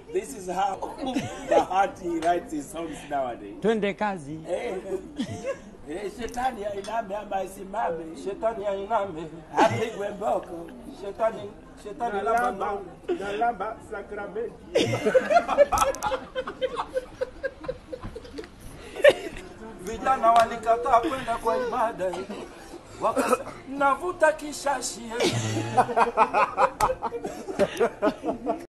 This is how Bahati writes his songs nowadays. Twende kazi. Shetani ainame ama isimame. Shetani ainame. Apigwe mboko. Shetani lamba sakramenti. Vijana walikataa kwenda kwa ibada. Navuta kishashi.